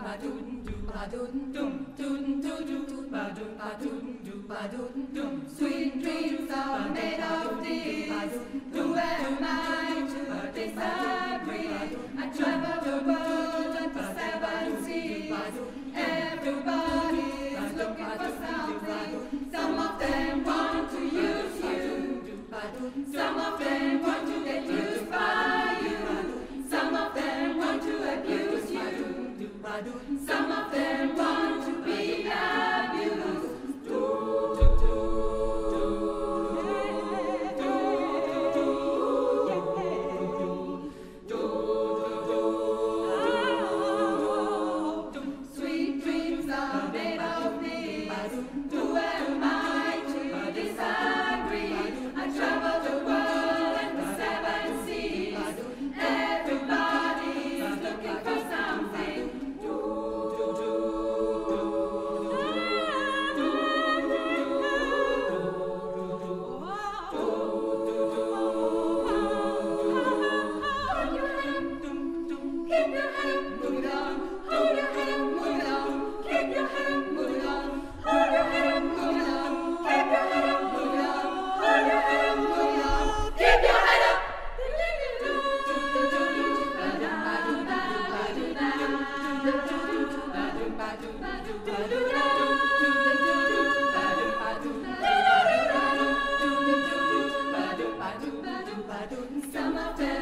Sweet dreams are made of these. Who am I to disagree? I travel the world and the seven seas. Everybody's looking for something. Some of them want to use you. Some of them want to get used by you. Some of them want to abuse you. Some of them want to be abused. Sweet dreams are made of these. Who am I to disagree? I travel the world and the seven seas. Everybody's looking for something. Keep your head, move it on. Hold your head, move it on. Keep your head, move it on. Hold your head, move it on. Keep your head, move it on. Hold your head, move it on. Keep your head up. Some of them